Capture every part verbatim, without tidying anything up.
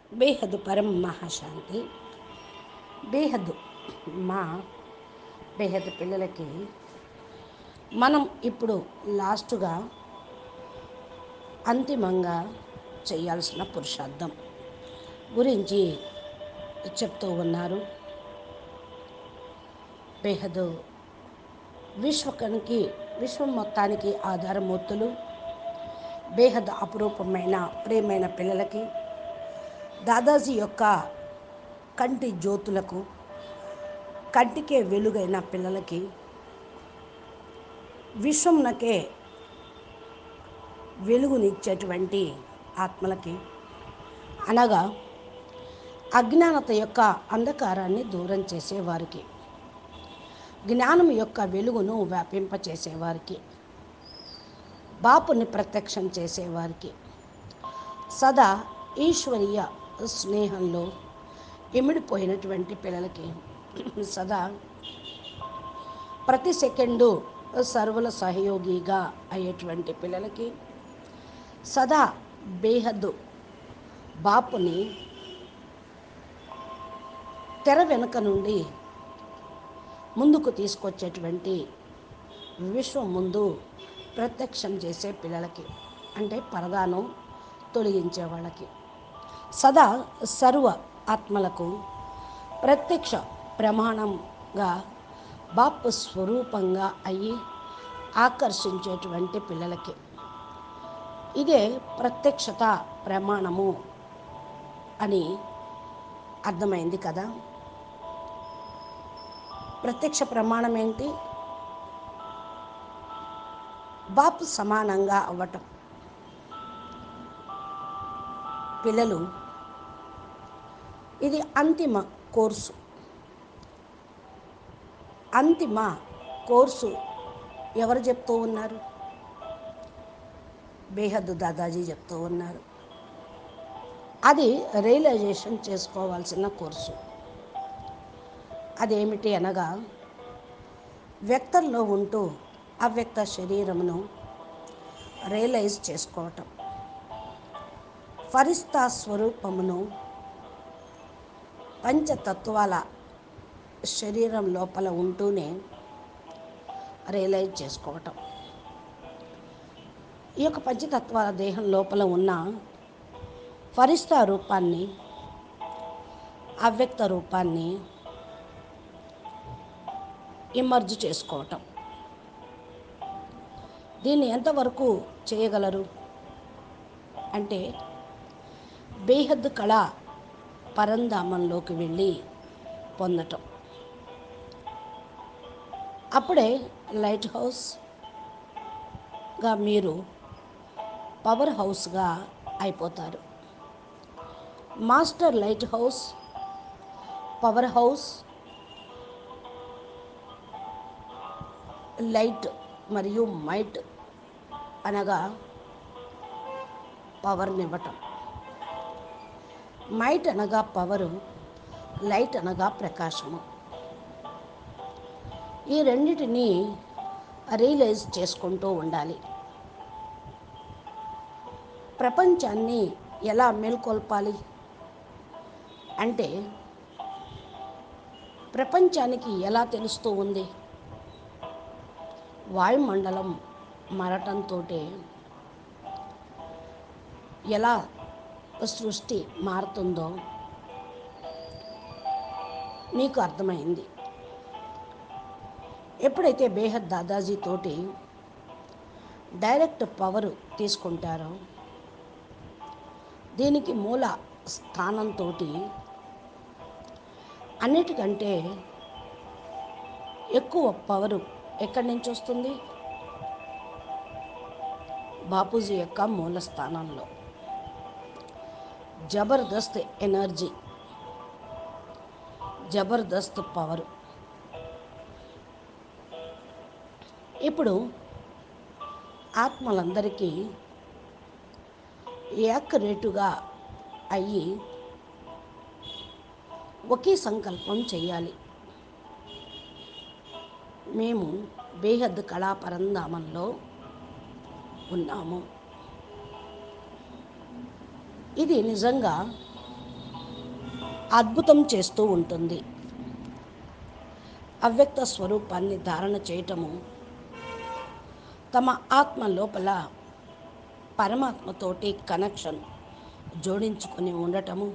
బేహద్దు పరం మహాశాంతి. బేహద్దు మా బేహద్దు పిల్లలకి మనం ఇప్పుడు లాస్ట్గా అంతిమంగా చేయాల్సిన పురుషార్థం గురించి చెప్తూ ఉన్నారు. బేహద్దు విశ్వకానికి విశ్వం మొత్తానికి ఆధారమూర్తులు, బేహద్ అపురూపమైన ప్రియమైన పిల్లలకి, దాదాజీ యొక్క కంటి జ్యోతులకు, కంటికే వెలుగైన పిల్లలకి, విశ్వంనకే వెలుగునిచ్చేటువంటి ఆత్మలకి, అనగా అజ్ఞానత యొక్క అంధకారాన్ని దూరం చేసేవారికి, జ్ఞానం యొక్క వెలుగును వ్యాపింపచేసేవారికి, బాపుని ప్రత్యక్షం చేసేవారికి, సదా ఈశ్వరీయ స్నేహంలో ఇమిడిపోయినటువంటి పిల్లలకి, సదా ప్రతి సెకండు సర్వుల సహయోగిగా అయ్యేటువంటి పిల్లలకి, సదా బేహద్దు బాపుని తెర వెనుక నుండి ముందుకు తీసుకొచ్చేటువంటి విశ్వం ముందు ప్రత్యక్షం చేసే పిల్లలకి, అంటే పరదాను తొలగించే వాళ్ళకి, సదా సర్వ ఆత్మలకు ప్రత్యక్ష ప్రమాణంగా బాపు స్వరూపంగా అయ్యి ఆకర్షించేటువంటి పిల్లలకి, ఇదే ప్రత్యక్షత ప్రమాణము అని అర్థమైంది కదా. ప్రత్యక్ష ప్రమాణం ఏంటి? బాపు సమానంగా అవ్వటం. పిల్లలు, ఇది అంతిమ కోర్సు. అంతిమ కోర్సు ఎవరు చెప్తూ ఉన్నారు? బేహద్దు దాదాజీ చెప్తూ ఉన్నారు. అది రియలైజేషన్ చేసుకోవాల్సిన కోర్సు. అదేమిటి అనగా, వ్యక్తంలో ఉంటూ అవ్యక్త శరీరమును రియలైజ్ చేసుకోవటం, ఫరిస్తా స్వరూపమును పంచతత్వాల శరీరం లోపల ఉంటూనే రియలైజ్ చేసుకోవటం. ఈ యొక్క పంచతత్వాల దేహం లోపల ఉన్న ఫరిస్తా రూపాన్ని, అవ్యక్త రూపాన్ని ఇమర్జ్ చేసుకోవటం. దీన్ని ఎంతవరకు చేయగలరు అంటే, బేహద్ కళ పరంధామంలోకి వెళ్ళి పొందటం. అప్పుడే లైట్ హౌస్గా మీరు పవర్ హౌస్గా అయిపోతారు. Master light house, power house, light మరియు మైట్ అనగా పవర్నివ్వటం. మైట్ అనగా పవరు, లైట్ అనగా ప్రకాశము. ఈ రెండిటిని రియలైజ్ చేసుకుంటూ ఉండాలి. ప్రపంచాన్ని ఎలా మేల్కొల్పాలి అంటే, ప్రపంచానికి ఎలా తెలుస్తూ ఉంది? వాయుమండలం మారటంతో ఎలా సృష్టి మారుతుందో మీకు అర్థమైంది. ఎప్పుడైతే బేహద్ దాదాజీ తోటి డైరెక్ట్ పవర్ తీసుకుంటారో, దీనికి మూల స్థానంతో అన్నిటికంటే ఎక్కువ పవరు ఎక్కడి నుంచి వస్తుంది? బాపూజీ యొక్క మూల స్థానంలో జబర్దస్త్ ఎనర్జీ, జబర్దస్త్ పవరు. ఇప్పుడు ఆత్మలందరికీ ఏకరేటుగా అయ్యి ఒకే సంకల్పం చేయాలి. మేము బేహద్ కళా పరంధామంలో ఉన్నాము. ఇది నిజంగా అద్భుతం చేస్తూ ఉంటుంది. అవ్యక్త స్వరూపాన్ని ధారణ చేయటము, తమ ఆత్మ లోపల పరమాత్మతోటి కనెక్షన్ జోడించుకొని ఉండటము,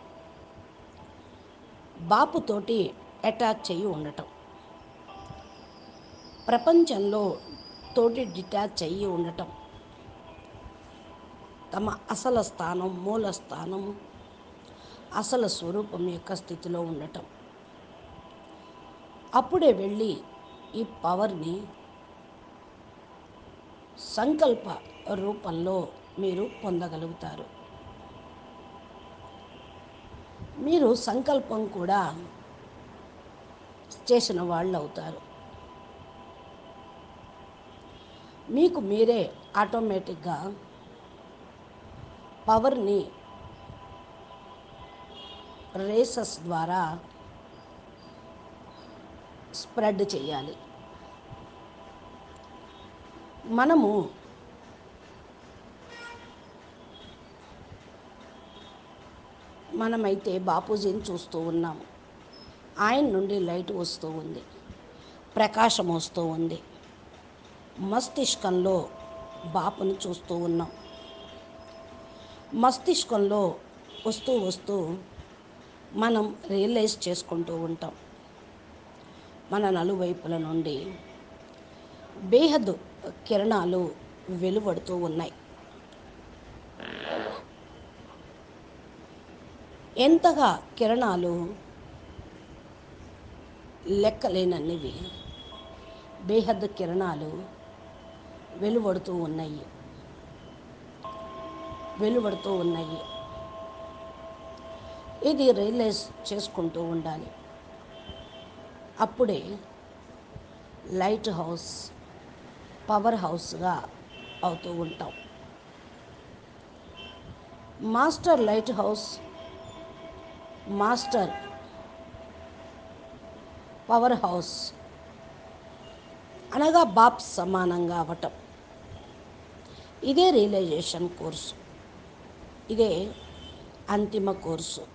బాపుతోటి అటాచ్ చెయ్యి ఉండటం, ప్రపంచంలో తోటి డిటాచ్ అయ్యి ఉండటం, తమ అసలు స్థానం, మూల స్థానము, అసలు స్వరూపం యొక్క స్థితిలో ఉండటం. అప్పుడే వెళ్ళి ఈ పవర్ని సంకల్ప రూపంలో మీరు పొందగలుగుతారు. మీరు సంకల్పం కూడా చేసిన వాళ్ళు అవుతారు. మీకు మీరే ఆటోమేటిక్గా పవర్ని రేసెస్ ద్వారా స్ప్రెడ్ చేయాలి. మనము మనమైతే బాపూజీని చూస్తూ ఉన్నాము. ఆయన నుండి లైట్ వస్తూ ఉంది, ప్రకాశం వస్తూ ఉంది. మస్తిష్కంలో బాపుని చూస్తూ ఉన్నాం. మస్తిష్కంలో వస్తూ వస్తూ మనం రియలైజ్ చేసుకుంటూ ఉంటాం. మన నలువైపుల నుండి బేహద్ కిరణాలు వెలువడుతూ ఉన్నాయి. ఎంతగా కిరణాలు లెక్కలేనన్నివి బేహద్ కిరణాలు వెలువడుతూ ఉన్నాయి వెలువడుతూ ఉన్నాయి ఇది రియలైజ్ చేసుకుంటూ ఉండాలి. అప్పుడే లైట్ హౌస్ పవర్ హౌస్గా అవుతూ ఉంటాం. Master light house, master power house అనగా బాప్ సమానంగా అవటం. ఇదే రియలైజేషన్ కోర్సు, ఇదే అంతిమ కోర్సు.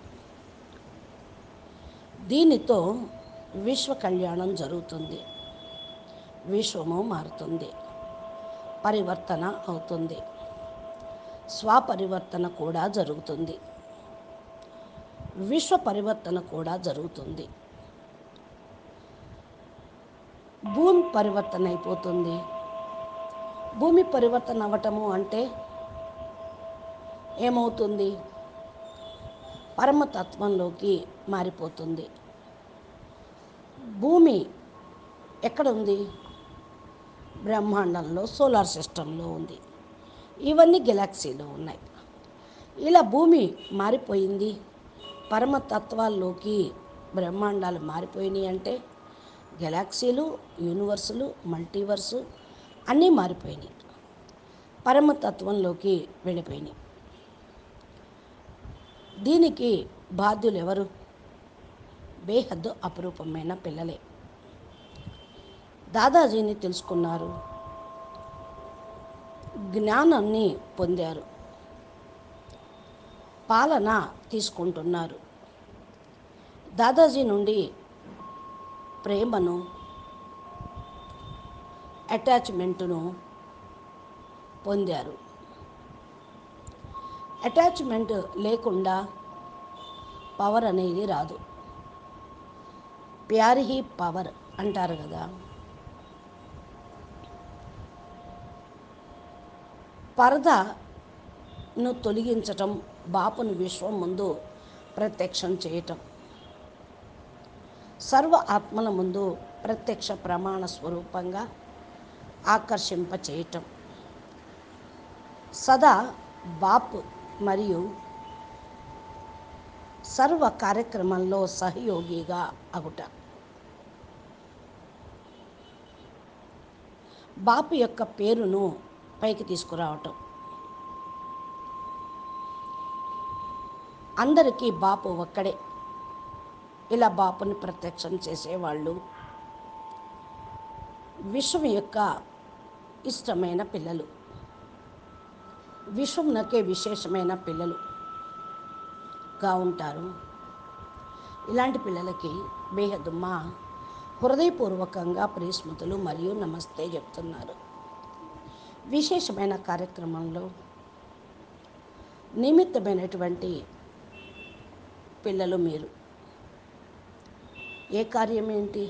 దీనితో విశ్వ కళ్యాణం జరుగుతుంది, విశ్వము మారుతుంది, పరివర్తన అవుతుంది, స్వపరివర్తన కూడా జరుగుతుంది, విశ్వ పరివర్తన కూడా జరుగుతుంది. భూమి పరివర్తన అయిపోతుంది. భూమి పరివర్తన అవ్వటము అంటే ఏమవుతుంది? పరమతత్వంలోకి మారిపోతుంది. భూమి ఎక్కడ ఉంది? బ్రహ్మాండంలో, సోలార్ సిస్టంలో ఉంది. ఇవన్నీ గెలాక్సీలో ఉన్నాయి. ఇలా భూమి మారిపోయింది, పరమతత్వాల్లోకి బ్రహ్మాండాలు మారిపోయినాయి అంటే గెలాక్సీలు, యూనివర్సులు, మల్టీవర్సు అన్నీ మారిపోయినాయి, పరమతత్వంలోకి వెళ్ళిపోయినాయి. దీనికి బాధ్యులు ఎవరు? బేహద్దు అపురూపమైన పిల్లలే. దాదాజీని తెలుసుకున్నారు, జ్ఞానాన్ని పొందారు, పాలన తీసుకుంటున్నారు. దాదాజీ నుండి ప్రేమను, అటాచ్మెంటును పొందారు. అటాచ్మెంట్ లేకుండా పవర్ అనేది రాదు. ప్యార్ హీ పవర్ అంటారు కదా. పరదను తొలగించటం, బాపును విశ్వం ముందు ప్రత్యక్షం చేయటం, సర్వ ఆత్మల ముందు ప్రత్యక్ష ప్రమాణ స్వరూపంగా ఆకర్షింప చేయటం, సదా బాపు మరియు సర్వ కార్యక్రమంలో సహయోగిగా అగుట, బాపు యొక్క పేరును పైకి తీసుకురావటం. అందరికీ బాపు ఒక్కడే. ఇలా బాపుని ప్రత్యక్షం చేసేవాళ్ళు విశ్వం యొక్క ఇష్టమైన పిల్లలు, విశ్వంనకే విశేషమైన పిల్లలుగా ఉంటారు. ఇలాంటి పిల్లలకి బేహద్దు మా హృదయపూర్వకంగా ప్రియస్మృతులు మరియు నమస్తే చెప్తున్నారు. విశేషమైన కార్యక్రమంలో నిమిత్తమైనటువంటి పిల్లలు మీరు. ఏ కార్యం ఏంటి?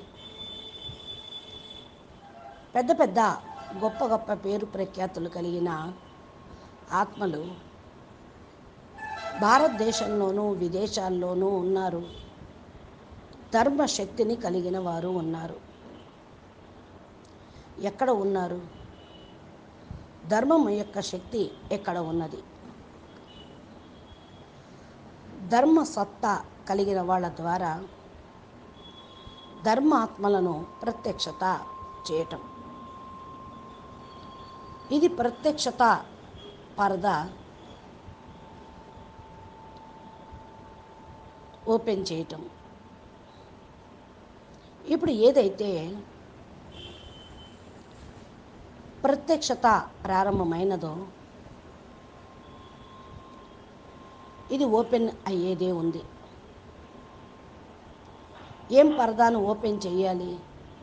పెద్ద పెద్ద గొప్ప గొప్ప పేరు ప్రఖ్యాతులు కలిగిన ఆత్మలు భారతదేశంలోనూ విదేశాల్లోనూ ఉన్నారు. ధర్మశక్తిని కలిగిన వారు ఉన్నారు. ఎక్కడ ఉన్నారు? ధర్మం యొక్క శక్తి ఎక్కడ ఉన్నది? ధర్మ సత్తా కలిగిన వాళ్ళ ద్వారా ధర్మాత్మలను ప్రత్యక్షత చేయటం. ఇది ప్రత్యక్షత పరదా ఓపెన్ చేయటం. ఇప్పుడు ఏదైతే ప్రత్యక్షత ప్రారంభమైనదో ఇది ఓపెన్ అయ్యేదే ఉంది. ఏం పరదాను ఓపెన్ చేయాలి?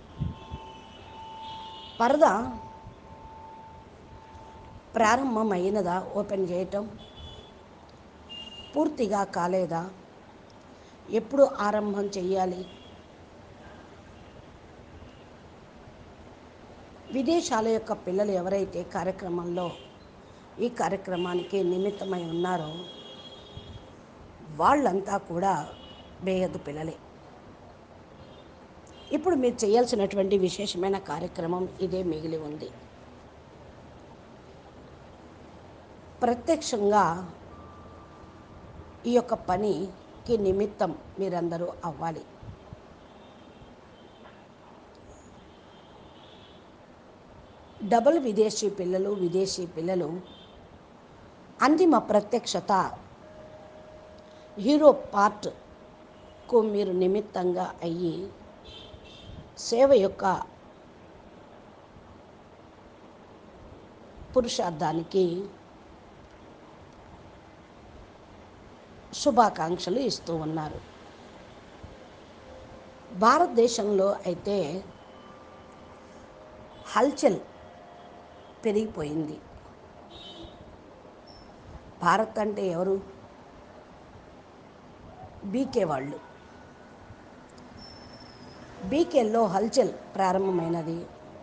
పరదా ప్రారంభమైనదా? ఓపెన్ చేయటం పూర్తిగా కాలేదా? ఎప్పుడు ఆరంభం చేయాలి? విదేశాల యొక్క పిల్లలు ఎవరైతే కార్యక్రమంలో ఈ కార్యక్రమానికి నిమిత్తమై ఉన్నారో వాళ్ళంతా కూడా బేహద్దు పిల్లలే. ఇప్పుడు మీరు చేయాల్సినటువంటి విశేషమైన కార్యక్రమం ఇదే మిగిలి ఉంది. ప్రత్యక్షంగా ఈ యొక్క పనికి నిమిత్తం మీరందరూ అవ్వాలి. డబుల్ విదేశీ పిల్లలు విదేశీ పిల్లలు అంతిమ ప్రత్యక్షత హీరో పార్ట్కు మీరు నిమిత్తంగా అయ్యి సేవ యొక్క పురుషార్థానికి శుభాకాంక్షలు ఇస్తూ ఉన్నారు. భారతదేశంలో అయితే హల్చల్ పెరిగిపోయింది. భారత్ అంటే ఎవరు? బీకే వాళ్ళు. బీకేల్లో హల్చల్ ప్రారంభమైనది.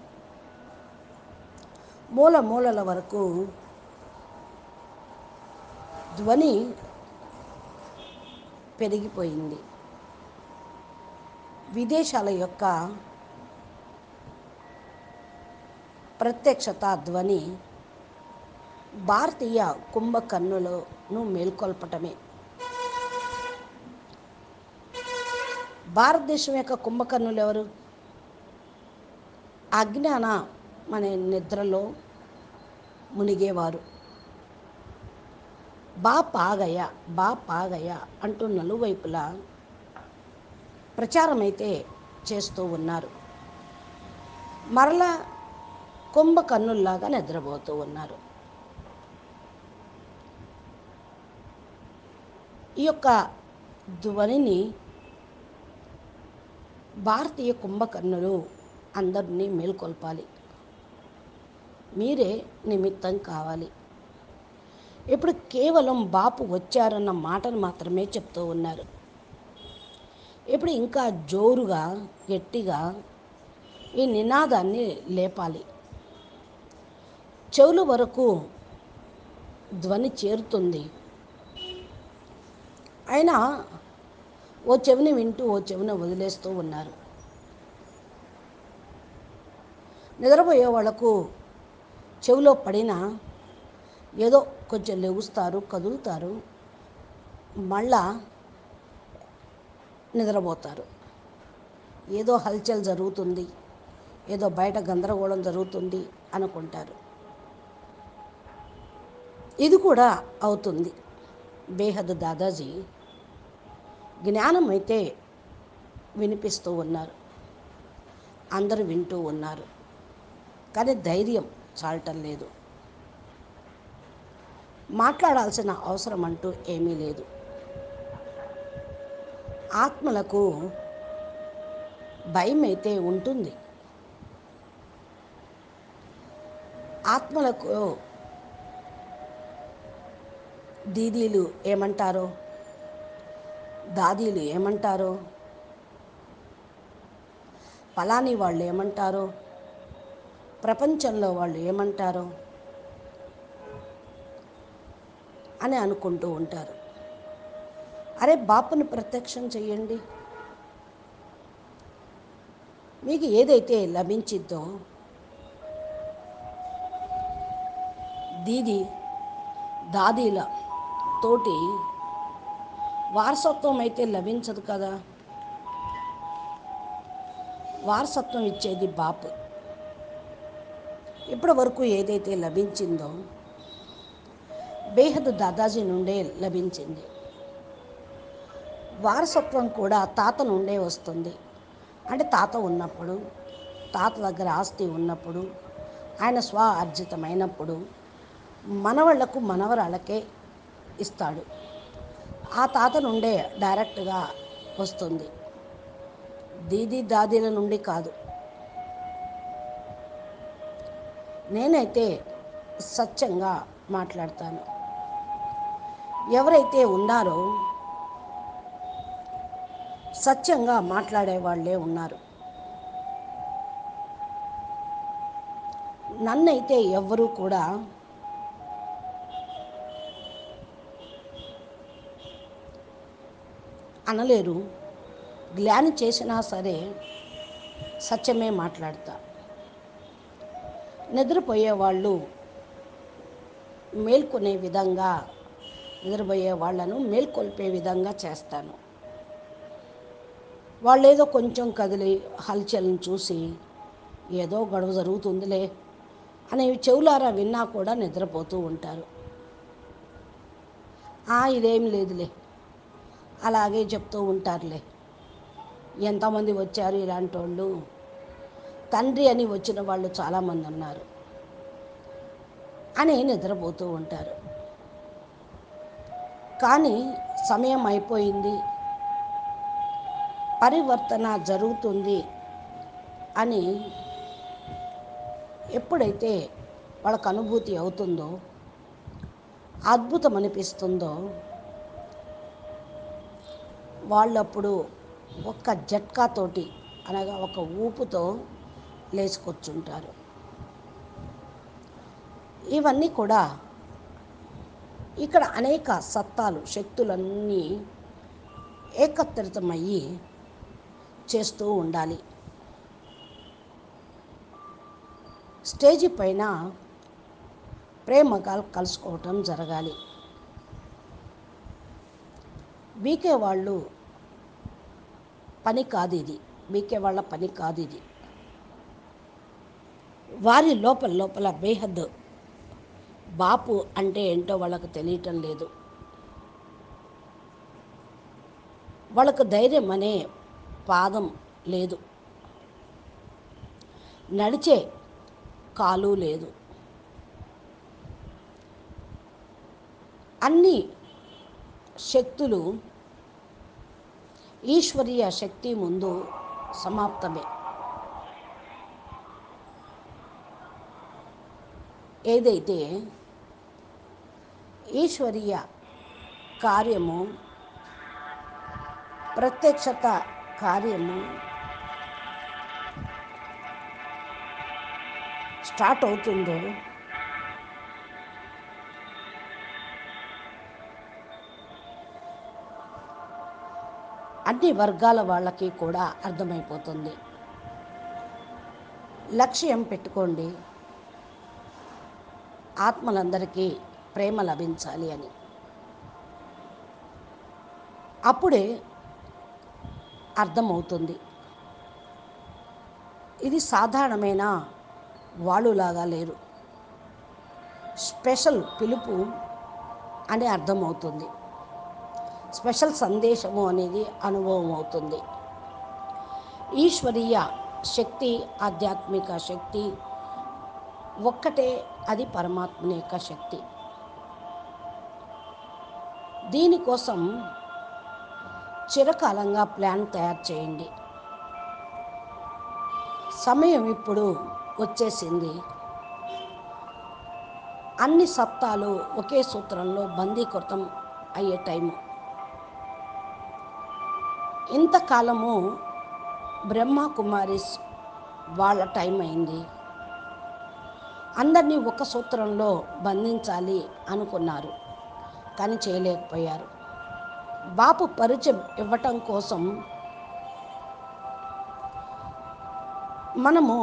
మూల మూలల వరకు ధ్వని పెరిగిపోయింది. విదేశాల యొక్క ప్రత్యక్షత ధ్వని భారతీయ కుంభకర్ణులను మేల్కొల్పటమే. భారతదేశం యొక్క కుంభకర్ణులు ఎవరు? అజ్ఞాన అనే నిద్రలో మునిగేవారు. బా పాగయ బా పాగయ అంటూ నలువైపులా ప్రచారం అయితే చేస్తూ ఉన్నారు. మరలా కుంభకర్ణుల్లాగా నిద్రపోతూ ఉన్నారు. ఈ యొక్క ధ్వనిని భారతీయ కుంభకర్ణులు అందరినీ మేల్కొల్పాలి. మీరే నిమిత్తం కావాలి. ఇప్పుడు కేవలం బాపు వచ్చారన్న మాటను మాత్రమే చెప్తూ ఉన్నారు. ఇప్పుడు ఇంకా జోరుగా గట్టిగా ఈ నినాదాన్ని లేపాలి. చెవుల వరకు ధ్వని చేరుతుంది. అయినా ఓ చెవిని వింటూ ఓ చెవిని వదిలేస్తూ ఉన్నారు. నిద్రపోయే వాళ్ళకు చెవిలో పడినా ఏదో కొంచెం లెగుస్తారు, కదులుతారు, మళ్ళా నిద్రపోతారు. ఏదో హల్చల్ జరుగుతుంది, ఏదో బయట గందరగోళం జరుగుతుంది అనుకుంటారు. ఇది కూడా అవుతుంది. బేహద్ దాదాజీ జ్ఞానం అయితే వినిపిస్తూ ఉన్నారు, అందరూ వింటూ ఉన్నారు. కానీ ధైర్యం చాలటం లేదు. మాట్లాడాల్సిన అవసరం అంటూ ఏమీ లేదు. ఆత్మలకు భయం అయితే ఉంటుంది. ఆత్మలకు దీదీలు ఏమంటారో, దాదీలు ఏమంటారో, ఫలాని వాళ్ళు ఏమంటారో, ప్రపంచంలో వాళ్ళు ఏమంటారో అని అనుకుంటూ ఉంటారు. అరే బాపుని ప్రత్యక్షం చెయ్యండి. మీకు ఏదైతే లభించిద్దో దీది దాదీల తోటి వారసత్వం అయితే లభించదు కదా. వారసత్వం ఇచ్చేది బాపు. ఇప్పటి వరకు ఏదైతే లభించిందో బేహద్ దాదాజీ నుండే లభించింది. వారసత్వం కూడా తాత నుండే వస్తుంది. అంటే తాత ఉన్నప్పుడు, తాత దగ్గర ఆస్తి ఉన్నప్పుడు, ఆయన స్వ ఆర్జితమైనప్పుడు మనవాళ్లకు మనవరాళ్ళకే ఇస్తాడు. ఆ తాత నుండే డైరెక్ట్గా వస్తుంది, దీదీ దాదీల నుండి కాదు. నేనైతే సత్యంగా మాట్లాడతాను. ఎవరైతే ఉన్నారో సత్యంగా మాట్లాడే వాళ్ళే ఉన్నారు. నన్నైతే ఎవ్వరూ కూడా అనలేరు. గ్లాని చేసినా సరే సత్యమే మాట్లాడతా. నిద్రపోయే వాళ్ళు మేల్కొనే విధంగా, నిద్రపోయే వాళ్ళను మేల్కొల్పే విధంగా చేస్తాను. వాళ్ళు ఏదో కొంచెం కదిలి హల్చల్ని చూసి ఏదో గొడవ జరుగుతుందిలే అనేవి చెవులారా విన్నా కూడా నిద్రపోతూ ఉంటారు. ఇదేం లేదులే అలాగే చెప్తూ ఉంటారులే. ఎంతమంది వచ్చారు ఇలాంటి వాళ్ళు, తండ్రి అని వచ్చిన వాళ్ళు చాలామంది ఉన్నారు అని నిద్రపోతూ ఉంటారు. కానీ సమయం అయిపోయింది, పరివర్తన జరుగుతుంది అని ఎప్పుడైతే వాళ్ళకు అనుభూతి అవుతుందో, అద్భుతం అనిపిస్తుందో, వాళ్ళప్పుడు ఒక్క జట్కాతోటి అనగా ఒక ఊపుతో లేచుకొచ్చుంటారు. ఇవన్నీ కూడా ఇక్కడ అనేక సత్తాలు, శక్తులన్నీ ఏకత్రితమయ్యి చేస్తూ ఉండాలి. స్టేజీ పైన ప్రేమగా కలుసుకోవటం జరగాలి. బీకే వాళ్ళు పని కాదు ఇది, బీకే వాళ్ళ పని కాదు ఇది. వారి లోపల లోపల బేహద్ బాపు అంటే ఏంటో వాళ్ళకు తెలియటం లేదు. వాళ్ళకు ధైర్యం అనే పాదం లేదు, నడిచే కాలు లేదు. అన్ని శక్తులు ఈశ్వరీయ శక్తి ముందు సమాప్తమే. ఏదైతే ఈశ్వరీయ కార్యము, ప్రత్యక్షత కార్యము స్టార్ట్ అవుతుందో అన్ని వర్గాల వాళ్ళకి కూడా అర్థమైపోతుంది. లక్ష్యం పెట్టుకోండి, ఆత్మలందరికీ ప్రేమ లభించాలి అని. అప్పుడే అర్థమవుతుంది. ఇది సాధారణమైన వాళ్ళులాగా లేరు, స్పెషల్ పిలుపు అని అర్థమవుతుంది. స్పెషల్ సందేశము అనేది అనుభవం అవుతుంది. ఈశ్వరీయ శక్తి, ఆధ్యాత్మిక శక్తి ఒక్కటే, అది పరమాత్మని యొక్క శక్తి. దీనికోసం చిరకాలంగా ప్లాన్ తయారు చేయండి. సమయం ఇప్పుడు వచ్చేసింది. అన్ని సత్తాలు ఒకే సూత్రంలో బందీకృతం అయ్యే టైము. ఇంతకాలము బ్రహ్మ కుమారిస్ వాళ్ళ టైం అయింది. అందరినీ ఒక సూత్రంలో బంధించాలి అనుకున్నారు, కానీ చేయలేకపోయారు. బాపు పరిచయం ఇవ్వటం కోసం మనము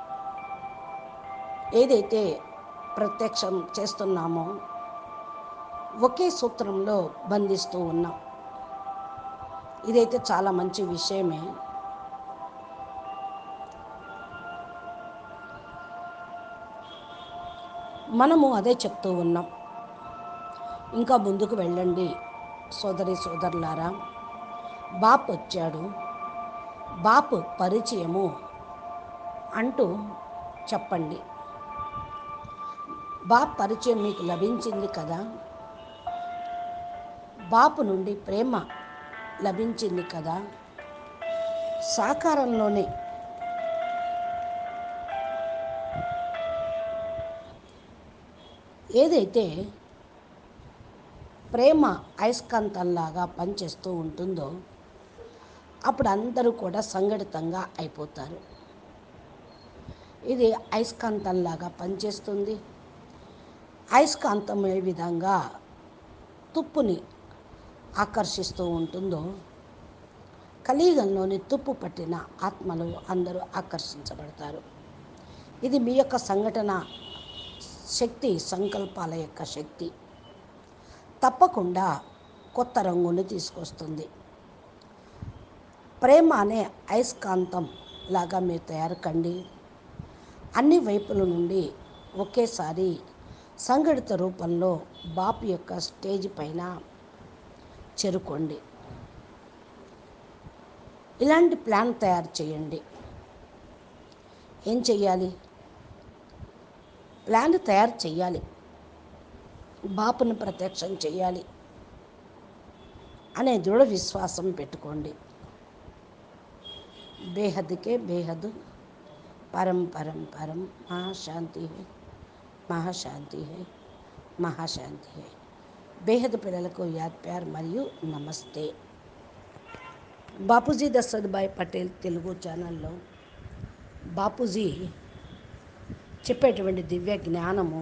ఏదైతే ప్రత్యక్షం చేస్తున్నామో ఒకే సూత్రంలో బంధిస్తూ ఉన్నాం. ఇదైతే చాలా మంచి విషయమే. మనము అదే చెప్తూ ఉన్నాం. ఇంకా ముందుకు వెళ్ళండి సోదరి సోదరులారా. బాపు వచ్చాడు, బాపు పరిచయము అంటూ చెప్పండి. బాపు పరిచయం మీకు లభించింది కదా, బాపు నుండి ప్రేమ లభించింది కదా. సాకారంలోనే ఏదైతే ప్రేమ అయస్కాంతంలాగా పనిచేస్తూ ఉంటుందో అప్పుడు అందరూ కూడా సంఘటితంగా అయిపోతారు. ఇది అయస్కాంతంలాగా పనిచేస్తుంది. అయస్కాంతం ఏ విధంగా తుప్పుని ఆకర్షిస్తూ ఉంటుందో కలియుగంలోని తుప్పు పట్టిన ఆత్మలు అందరూ ఆకర్షించబడతారు. ఇది మీ యొక్క సంఘటన శక్తి, సంకల్పాల యొక్క శక్తి తప్పకుండా కొత్త రంగుని తీసుకొస్తుంది. ప్రేమ అనే అయస్కాంతం లాగా మీరు తయారు కండి. అన్ని వైపుల నుండి ఒకేసారి సంఘటిత రూపంలో బాపు యొక్క స్టేజ్ పైన చేరుకోండి. ఇలాంటి ప్లాన్ తయారు చేయండి. ఏం చెయ్యాలి? ప్లాన్ తయారు చేయాలి, బాపును ప్రత్యక్షం చేయాలి అనే దృఢ విశ్వాసం పెట్టుకోండి. బేహద్కే బేహద్, పరం పరం పరం, మహాశాంతి హై, మహాశాంతి హై, మహాశాంతి హై. బేహద్ పిల్లలకు యాద్ ప్యార్ మరియు నమస్తే. బాపూజీ దశరథభాయ్ పటేల్ తెలుగు ఛానల్లో బాపూజీ చెప్పేటువంటి దివ్య జ్ఞానము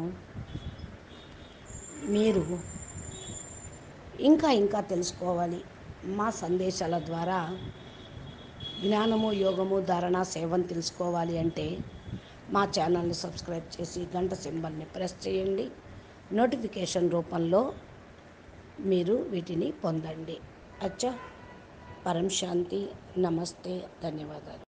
మీరు ఇంకా ఇంకా తెలుసుకోవాలి. మా సందేశాల ద్వారా జ్ఞానము, యోగము, ధారణ, సేవను తెలుసుకోవాలి అంటే మా ఛానల్ని సబ్స్క్రైబ్ చేసి గంట సింబల్ని ప్రెస్ చేయండి. నోటిఫికేషన్ రూపంలో మీరు వీటిని పొందండి. అచ్చా, పరం శాంతి, నమస్తే, ధన్యవాదాలు.